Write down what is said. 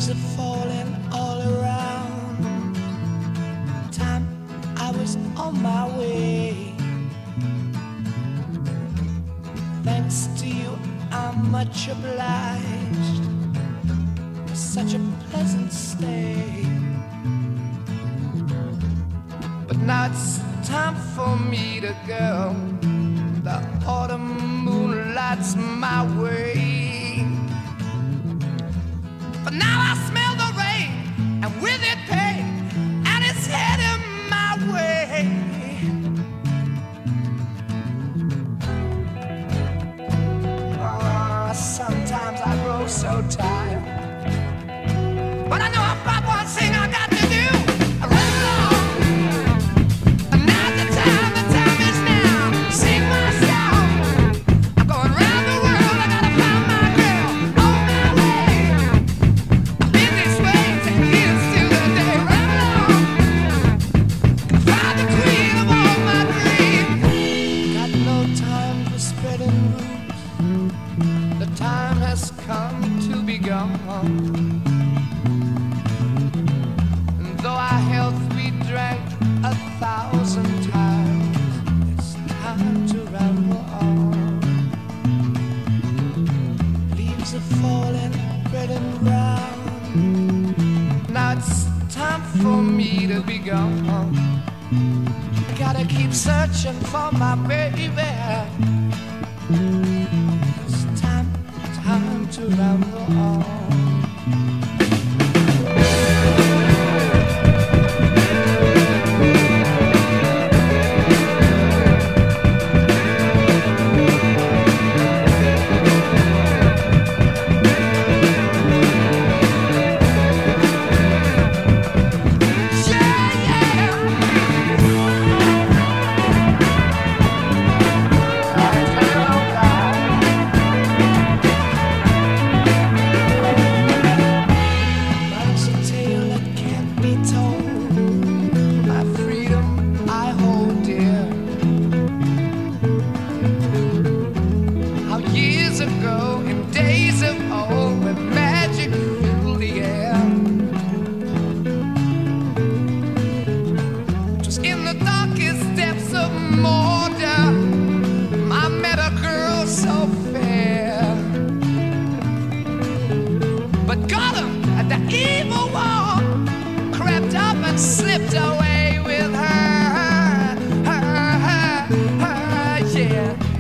Leaves are falling all around. Time I was on my way. Thanks to you, I'm much obliged for such a pleasant stay. But now it's time for me to go. The autumn moon lights my way. But now I smell the rain, and with it pain, and it's heading my way. Sometimes I grow so tired, but I know I've got one thing I got to do. I run along, and now's the time is now. Sing my song, I'm going round the world, I gotta find my girl on my way. I've been this way 10 years till the day. Run along, find the queen of all my dreams. Got no time for spreading rumors. The time has come to be gone. And though our health we drank 1,000 times, it's time to ramble on. Leaves are falling red and brown. Now it's time for me to be gone. Gotta keep searching for my baby. Time to ramble on. In the darkest depths of Morda, I met a girl so fair, but got him at the evil one, crept up and slipped away with her, yeah.